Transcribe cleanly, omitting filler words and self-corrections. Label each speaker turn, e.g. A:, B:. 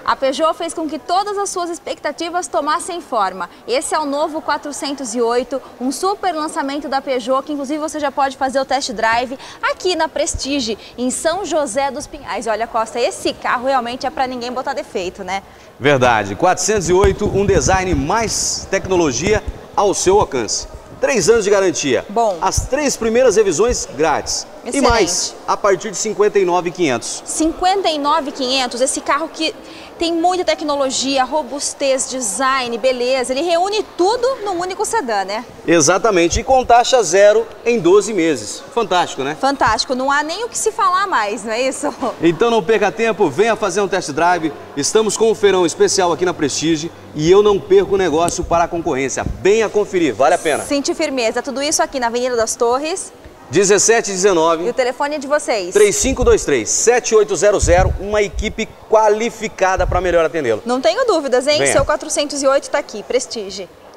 A: A Peugeot fez com que todas as suas expectativas tomassem forma. Esse é o novo 408, um super lançamento da Peugeot, que inclusive você já pode fazer o test drive aqui na Prestige, em São José dos Pinhais. E olha, Costa, esse carro realmente é para ninguém botar defeito, né? Verdade. 408, um design mais tecnologia ao seu alcance. 3 anos de garantia. Bom. As 3 primeiras revisões grátis. Excelente. E mais, a partir de R$ 59.500. R$ 59.500, esse carro que tem muita tecnologia, robustez, design, beleza. Ele reúne tudo num único sedã, né? Exatamente. E com taxa zero em 12 meses. Fantástico, né? Fantástico. Não há nem o que se falar mais, não é isso? Então não perca tempo, venha fazer um test drive. Estamos com um feirão especial aqui na Prestige e eu não perco o negócio para a concorrência. Venha conferir, vale a pena. Sentir firmeza. Tudo isso aqui na Avenida das Torres. 1719. E o telefone é de vocês? 3523-7800, uma equipe qualificada para melhor atendê-lo. Não tenho dúvidas, hein? Venha. Seu 408 está aqui, Prestige.